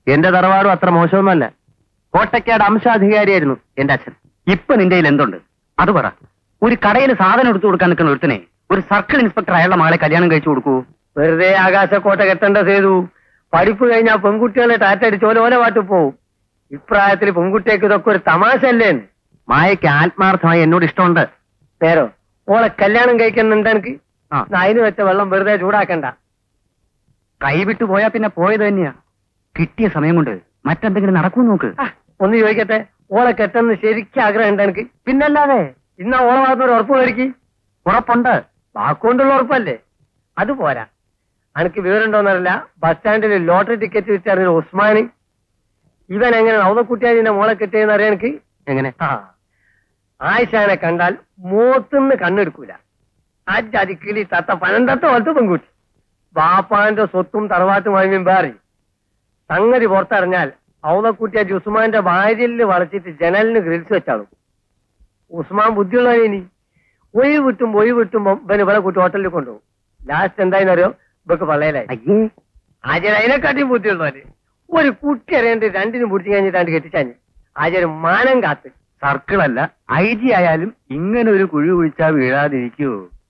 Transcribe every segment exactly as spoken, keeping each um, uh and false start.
എന്റെ തറവാടും അത്ര മോശമൊന്നുമല്ല. കോട്ടയ്ക്കാട് അംശാധികാരിയായിരുന്നു എന്റെ അച്ഛൻ. ഇപ്പൊ നിന്റെ കയ്യിൽ എന്തുണ്ട് അത് പറ. ഒരു കടയിൽ സാധനം എടുത്തു കൊടുക്കാൻ നിൽക്കുന്ന ഒരുത്തനെ ഒരു സർക്കിൾ ഇൻസ്പെക്ടർ അയാളുടെ മകളെ കല്യാണം കഴിച്ചു കൊടുക്കൂ? വെറുതെ ആകാശക്കോട്ട കെട്ടേണ്ട ചെയ്തു. പഠിപ്പ് കഴിഞ്ഞാൽ പെൺകുട്ടികളെ ടാറ്റടിച്ച് ഓല ഓല പാട്ട് പോവും. ഇപ്രായത്തിൽ പെൺകുട്ടിയൊക്കെ ഇതൊക്കെ ഒരു തമാശ അല്ലേ? മായയ്ക്ക് ആത്മാർത്ഥമായി എന്നോട് ഇഷ്ടമുണ്ട്. നേരോ ഓളെ കല്യാണം കഴിക്കുന്നുണ്ട് എനിക്ക്. അതിന് വെച്ച വെള്ളം വെറുതെ ചൂടാക്കണ്ട. കൈവിട്ടു പോയാ പിന്നെ പോയത് തന്നെയാ. കിട്ടിയ സമയം കൊണ്ട് മറ്റെന്തെങ്കിലും നടക്കൂ നോക്ക്. ഒന്ന് ചോദിക്കട്ടെ, ഓളെ കെട്ടെന്ന് ശരിക്കും ആഗ്രഹം ഉണ്ട് എനിക്ക്. പിന്നല്ലാതെ ഇന്നാ ഓളെ ഭാഗത്തൊരു ഉറപ്പ് മേടിക്ക്. ഉറപ്പുണ്ട്. വാക്കുകൊണ്ടുള്ള ഉറപ്പല്ലേ? അത് പോരാ. എനിക്ക് വിവരമുണ്ടോന്നറിയില്ല, ബസ് സ്റ്റാൻഡിൽ ലോട്ടറി ടിക്കറ്റ് വിറ്റായിരുന്നു ഉസ്മാന്. ഇവൻ എങ്ങനെ നവതക്കുട്ടിയാതിന്റെ മോളെ കെട്ടിയെന്ന് അറിയാൻ എനിക്ക്. എങ്ങനെ? ആ ആയിഷാനെ കണ്ടാൽ മൂത്തുനിന്ന് കണ്ണെടുക്കൂല. അജാതി കിളി തത്ത പനന്തത്ത പോലത്തെ പെൺകുട്ടി. ബാപ്പാന്റെ സ്വത്തും തറവാട്ടുമായും വേറി. സംഗതി പുറത്തറിഞ്ഞാൽ ഔതക്കുട്ടിയാജി ഉസ്മാന്റെ വാരിലിൽ വളച്ചിട്ട് ജനലിന് ഗ്രിൽസ് വെച്ചാളും. ഉസ്മാൻ ബുദ്ധിയുള്ളവനി ഒഴി വിട്ടും ഒഴി വിട്ടുമ്പോ ഇവന് ഇവിടെ കൂട്ടി ഹോട്ടലിൽ കൊണ്ടുപോകും. ലാസ്റ്റ് എന്തായെന്നറിയോ, ഇവക്ക് പള്ളയിലായി. ആചാര അതിനെക്കാട്ടിയും ബുദ്ധിയുള്ളവര്. ഒരു കുട്ടി അറിയാണ്ട് രണ്ടിനും പിടിച്ചു കഴിഞ്ഞിട്ടാണ്ട് കെട്ടിച്ചാഞ്ഞ് ആചാരം മാനം കാത്ത്. സർക്കിളല്ല ഐ ജി ആയാലും ഇങ്ങനെ ഒരു കുഴി കുഴിച്ചാ വീഴാതിരിക്കൂ.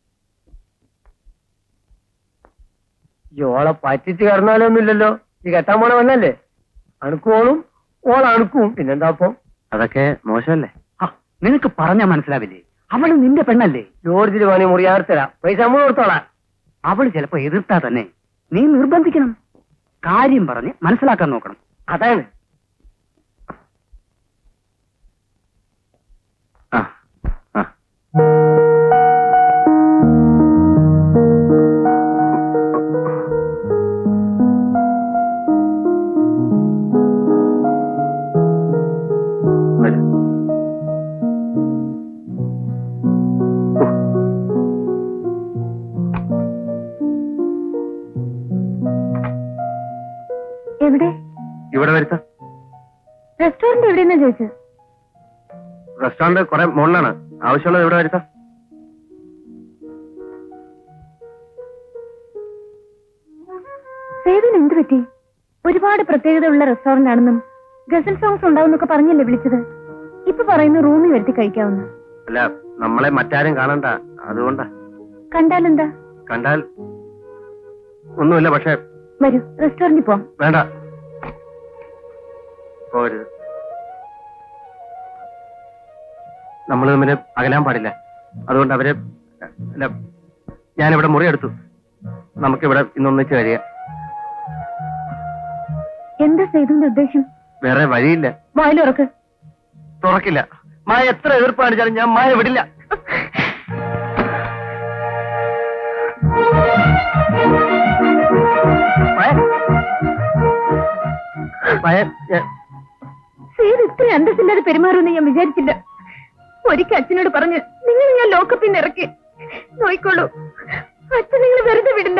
ഈ ഓളെ പറ്റിച്ച് കടന്നാലൊന്നുമില്ലല്ലോ. ഈ കെട്ടാൻ പോണ വന്നല്ലേ? അണുക്കോളും ഓൾ അണുക്കും. പിന്നെന്താപ്പോ? അതൊക്കെ മോശമല്ലേ? നിനക്ക് പറഞ്ഞാ മനസ്സിലാവില്ലേ? അവള് നിന്റെ പെണ്ണല്ലേ? ജോർജിൽ പണി മുറിയാർത്തരാ. പൈസ നമ്മൾ കൊടുത്തോളാം. അവള് ചിലപ്പോ എതിർത്താ തന്നെ നീ നിർബന്ധിക്കണം. കാര്യം പറഞ്ഞ് മനസ്സിലാക്കാൻ നോക്കണം. അതാണ്. ആ ആ എവിടെ? ഇവിടെ വരുത്താം. റെസ്റ്റോറന്റ് എവിടെയെന്നാ ചോദിച്ചത്? റെസ്റ്റോറന്റ് കുറെ മുകളിലാണ്. ആവശ്യമുള്ളത് ഇവിടെ വരുത്താം. സേതുവിന് എന്ത് പറ്റി? ഒരുപാട് പ്രത്യേകത ഉള്ള റെസ്റ്റോറന്റ് ആണെന്നും ഗസൽ സോങ്സ് ഉണ്ടാവുന്നൊക്കെ പറഞ്ഞല്ലേ വിളിച്ചത്. ഇപ്പൊ പറയുന്നു റൂമിൽ വരുത്തി കഴിക്കാവുന്ന. അല്ല, നമ്മളെ മറ്റാരും കാണണ്ട, അതുകൊണ്ടാ. കണ്ടാലെന്താ? കണ്ടാൽ ഒന്നുമില്ല. പക്ഷെ വരൂ, റെസ്റ്റോറന്റിൽ പോവാം. വേണ്ട, പോരുത്. നമ്മൾ തമ്മിൽ അകലാൻ പാടില്ല. അതുകൊണ്ട് അവര് അല്ല, ഞാനിവിടെ മുറിയെടുത്തു. നമുക്കിവിടെ ഇന്നൊന്നിച്ച് കഴിയാം. എന്താ സേതുവിന്റെ ഉദ്ദേശം? വേറെ വഴിയില്ല. വായിലുറക്ക്. തുറക്കില്ല. മായ എത്ര എതിർപ്പ് കാണിച്ചാലും ഞാൻ മായ വിടില്ല. സേതു ഇത്ര അന്തസ്സില്ലാതെ പെരുമാറുമെന്ന് ഞാൻ വിചാരിച്ചില്ല. ഒരിക്കൽ അച്ഛനോട് പറഞ്ഞ് നിങ്ങൾ ഞാൻ ലോക്കപ്പിൽ നിന്ന് ഇറക്കി നോയിക്കോളൂ. അച്ഛൻ നിങ്ങൾ വെറുതെ വിടില്ല.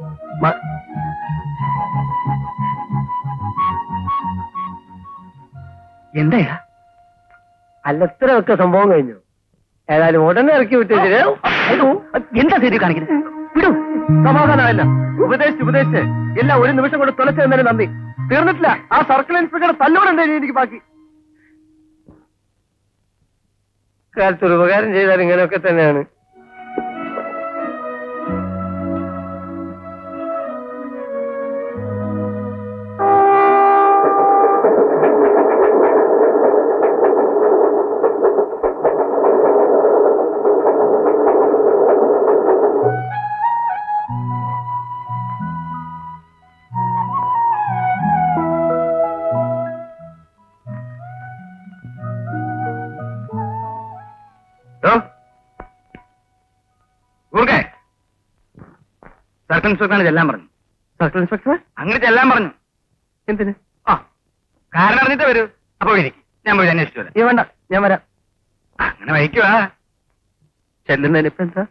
എന്താ അല്ലത്രയൊക്കെ സംഭവം കഴിഞ്ഞു. ഏതായാലും ഉടനെ ഇറക്കി വിട്ടിട്ട് എന്താ ശരി കാണിക്കുന്നത്? വിടൂ. സമാധാനമല്ല. ഉപദേശിച്ച് ഉപദേശിച്ച് എല്ലാം ഒരു നിമിഷം കൊണ്ട് തുളച്ചു തന്നതിന് നന്ദി. തീർന്നിട്ടില്ല. ആ സർക്കിൾ ഇൻസ്പെക്ടർ തല്ലോടെ എനിക്ക് ബാക്കി. കാലത്തൊരു ഉപകാരം ചെയ്താൽ ഇങ്ങനെയൊക്കെ തന്നെയാണ്. സർക്കിൾ ഇൻസ്പെക്ടറാണ് ചെല്ലാൻ പറഞ്ഞു. സർക്കിൾ ഇൻസ്പെക്ടർ അങ്ങനെ ചെല്ലാൻ പറഞ്ഞു. എന്തിന്? ആ കാരണം അറിഞ്ഞിട്ട് വരൂ. അപ്പൊ എനിക്ക് ഞാൻ പോയി അന്വേഷിച്ചു വരാം. നീ വേണ്ട, ഞാൻ വരാം. അങ്ങനെ വഹിക്കുവാ. ചെല്ലുന്നതിനിപ്പോ എന്താ?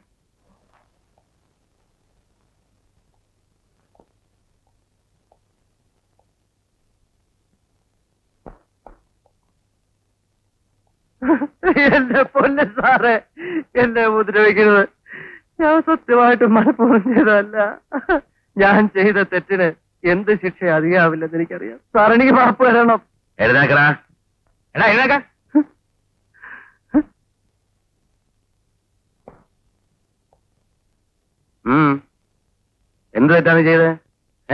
എന്റെ പൊന്നെ സാറേ, എന്നെ ഉപദ്രവിക്കരുത്. ഞാൻ സത്യമായിട്ട് മനഃപൂർവ്വം ചെയ്തതല്ല. ഞാൻ ചെയ്ത തെറ്റിന് എന്ത് ശിക്ഷ അധികമാവില്ലെന്ന് എനിക്കറിയാം. സാർ എനിക്ക് മാപ്പ് തരണം. എഴുന്നേക്കടാ. എടാ എഴുന്നേക്ക. എന്ത് തെറ്റാണ് ചെയ്തത്? ഏ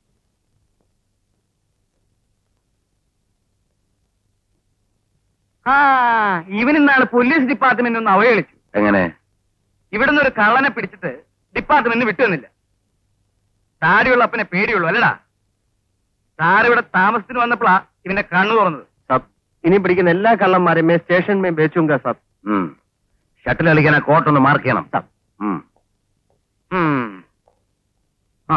ആ ഇവനിന്നാണ് പോലീസ് ഡിപ്പാർട്ട്മെന്റ് ഒന്ന് അവഹേളിച്ചു. എങ്ങനെ? ഇവിടുന്ന് ഒരു കള്ളനെ പിടിച്ചിട്ട് ഡിപ്പാർട്ട്മെന്റ് വിട്ടുവന്നില്ല. താടിയുള്ള അപ്പനെ പേടിയുള്ളൂ അല്ലടാ. സാറിവിടെ താമസത്തിന് വന്നപ്പോഴാ ഇവന്റെ കണ്ണു തുറന്നത്. സബ് ഇനി പിടിക്കുന്ന എല്ലാ കള്ളന്മാരെയും സ്റ്റേഷൻ മേ ബേച്ചുങ്ക സബ്. ഷട്ടിൽ കളിക്കാൻ ആ കോട്ടൊന്ന് മാർക്ക് ചെയ്യണം സബ്. ആ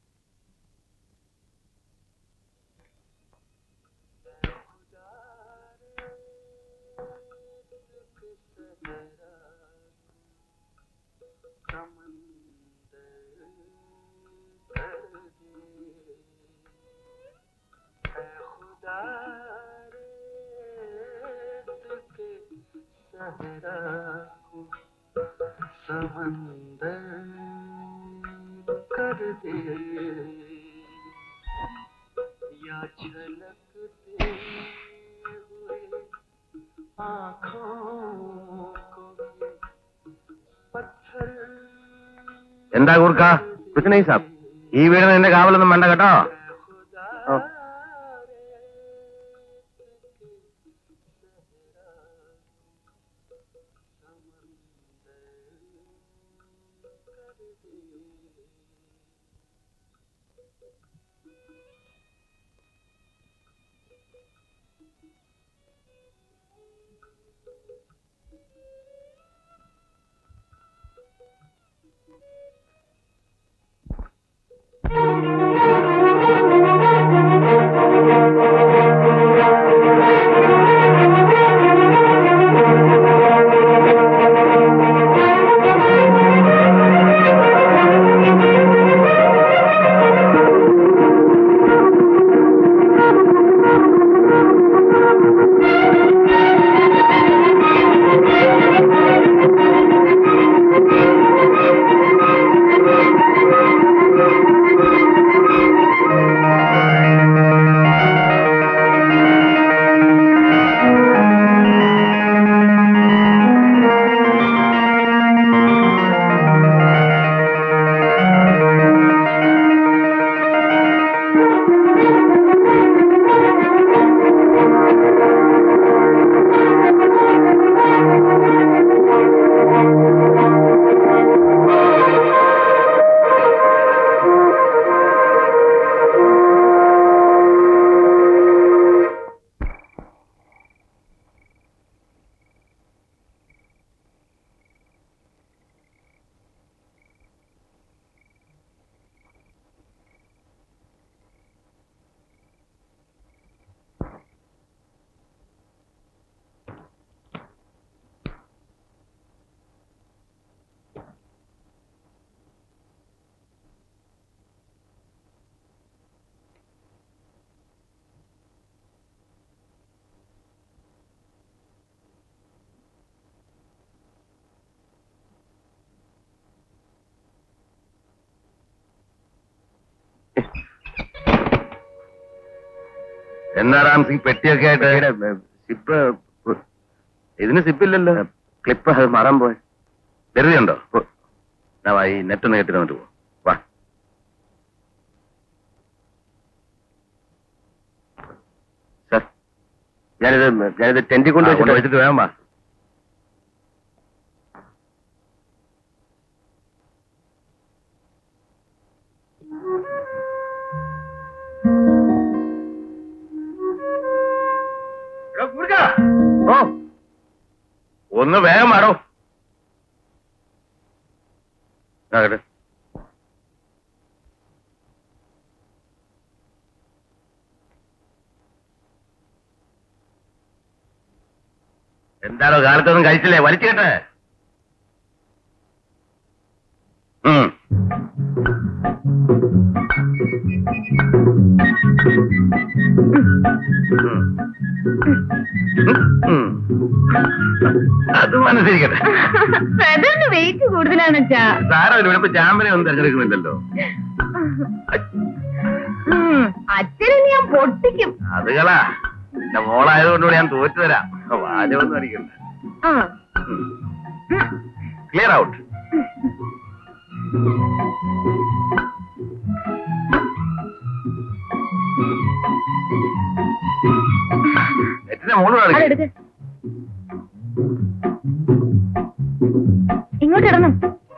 എന്താ കൂർക്ക? കുछ नहीं साहब. ഈ വീടിന് എന്റെ കാവലൊന്നും വേണ്ട കേട്ടോ. എന്നാ റാം സിംഗ് പെട്ടിയൊക്കെ ആയിട്ട് സിപ്പ് ഇതിന് സിപ്പില്ലല്ലോ. ക്ലിപ്പ് അത് മറാൻ പോയി. ധൃതിയുണ്ടോ? ഈ നെറ്റ് ഒന്ന് കെട്ടി തന്നിട്ട് പോ. വാ സാർ, ഞാനിത് ഞാനിത് ടെന്റിൽ കൊണ്ട് വെച്ചിട്ട് വേണം. വാ. ഓ ഒന്ന് വേഗം മാറോ. എന്താണോ കാലത്തൊന്നും കഴിച്ചില്ലേ? വലിച്ചു കേട്ടെ. അത് മനസ്സിരിക്കട്ടെ. വെയിറ്റ് കൂടുതലാണ്. സാരമില്ല, ഇവിടെ ഇപ്പൊ ജാമ്യനെ ഒന്നും തിരഞ്ഞെടുക്കുന്നില്ലല്ലോ. ഉം, അച്ഛനെ ഞാൻ പൊട്ടിക്കും. അത് കളാ എന്റെ മോളായതുകൊണ്ടുകൂടി ഞാൻ തോറ്റു തരാം. വാചകമൊന്നും അറിയിക്കണ്ട. ആ ക്ലിയർ ഔട്ട്. നെറ്റിന്റെ മോള് അതെടുക്ക്. ഇങ്ങോട്ട് ഇടണം.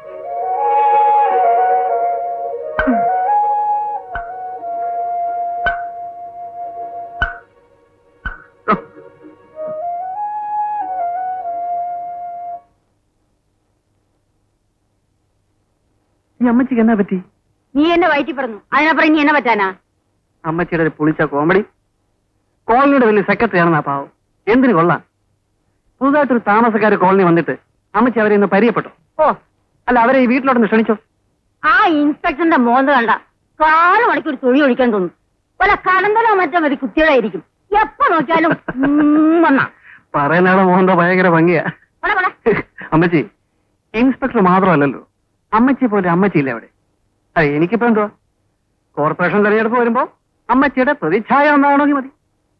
അമ്മച്ചിക്ക് എന്നാ പറ്റി? നീ എന്നെ വയറ്റി പറഞ്ഞു, അതിനപ്പുറം നീ എന്നെ പറ്റാനാ? അമ്മച്ചിയുടെ ഒരു പുളിച്ച കോമഡി. കോളനിയുടെ വലിയ സെക്രട്ടറി ആണെന്നാ പാവം. എന്തിനു കൊള്ളാം. പുതുതായിട്ടൊരു താമസക്കാര് കോളനി വന്നിട്ട് അമ്മച്ചി അവരെ ഇന്ന് പരിചയപ്പെട്ടു. ഓ, അല്ല, അവരെ ഈ വീട്ടിലോട്ടൊന്ന് ക്ഷണിച്ചോ? ആ ഇൻസ്പെക്ടറിന്റെ മോന്ത് കണ്ട കാല് മണിക്കൂർ തൊഴി ഒഴിക്കാൻ തോന്നും. പല കടന്തലോ മറ്റോ മതി കുട്ടികളായിരിക്കും. എപ്പോ നോക്കിയാലും വന്നാ പറയുന്നയാളെ മോഹന്തോ ഭയങ്കര ഭംഗിയാ. അമ്മച്ചി ഇൻസ്പെക്ടർ മാത്രമല്ലല്ലോ, അമ്മച്ചി പോലെ അമ്മച്ചിയില്ല അവിടെ. അതെ, എനിക്കിപ്പോ എന്തുവാ, കോർപ്പറേഷൻ തെരഞ്ഞെടുപ്പ് വരുമ്പോ അമ്മച്ചിയുടെ പ്രതിച്ഛായ ഒന്നാണെങ്കിൽ മതി.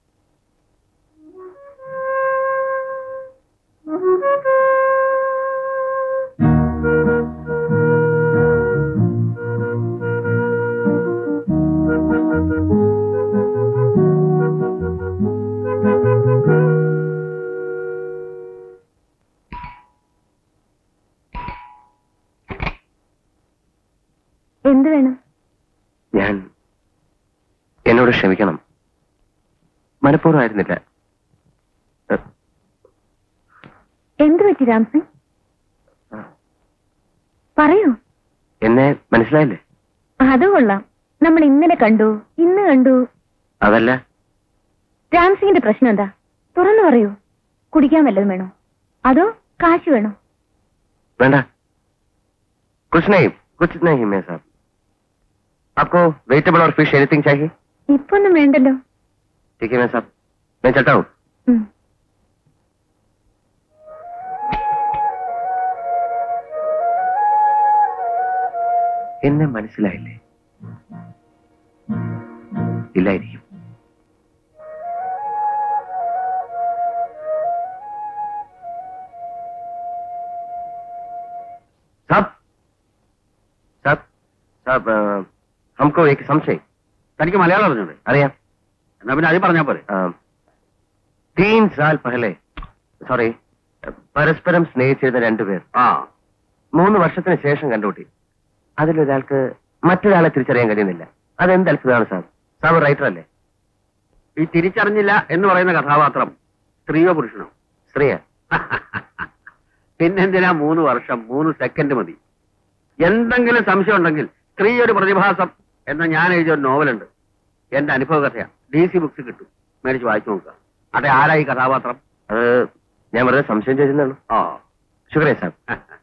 എന്ത് വേണം? ഞാൻ എന്നോട് ക്ഷമിക്കണം, മനഃപൂർവ്വമായിരുന്നില്ല. എന്ത് പറ്റി രാംസിംഗ്? പറയൂ. എന്നെ മനസ്സിലായില്ലേ? അത് കൊള്ളാം. നമ്മൾ ഇന്നലെ കണ്ടു, ഇന്ന് കണ്ടു. അതല്ല, രാംസിംഗിന്റെ പ്രശ്നം എന്താ? തുറന്നു പറയൂ. കുടിക്കാൻ വല്ലതും വേണോ, അതോ കാശ് വേണോ? വേണ്ട, കുछ नहीं, कुछ नहीं मैं साहब. आपको वेजिटेबल और फिश एनीथिंग चाहिए? ഇപ്പൊന്നും വേണ്ടല്ലോ. ठीक है मैं साहब, मैं चलता हूँ. ഉം. എന്നെ മനസ്സിലായില്ലേ? ഇല്ലായിരിക്കും. साहब साहब साहब हमको एक സംശയം. തനിക്ക് മലയാളം അറിഞ്ഞൂടെ? അറിയാം. എന്നാ പിന്നെ അത് പറഞ്ഞാ പോരെ. तीन साल पहले സോറി പരസ്പരം സ്നേഹിച്ചിരുന്ന രണ്ടുപേർ ആ മൂന്ന് വർഷത്തിന് ശേഷം കണ്ടുകൂട്ടി. അതിലൊരാൾക്ക് മറ്റൊരാളെ തിരിച്ചറിയാൻ കഴിയുന്നില്ല. അതെന്ത് അത്ഭുതമാണ് സാർ? സാർ റൈറ്റർ അല്ലേ? ഈ തിരിച്ചറിഞ്ഞില്ല എന്ന് പറയുന്ന കഥാപാത്രം സ്ത്രീയോ പുരുഷനോ? സ്ത്രീയ. പിന്നെന്തിനാ മൂന്ന് വർഷം? മൂന്ന് സെക്കൻഡ് മതി. എന്തെങ്കിലും സംശയം ഉണ്ടെങ്കിൽ സ്ത്രീ ഒരു പ്രതിഭാസം എന്ന ഞാൻ എഴുതിയ ഒരു നോവലുണ്ട്. എന്റെ അനുഭവ കഥയാ. ഡി സി ബുക്സ് കിട്ടും, മേടിച്ച് വായിച്ചു നോക്കുക. അതെ, ആരായി കഥാപാത്രം? അത് ഞാൻ വെറുതെ സംശയം ചോദിച്ചെന്നുള്ളൂ. ആ ശുക്രിയ സാർ.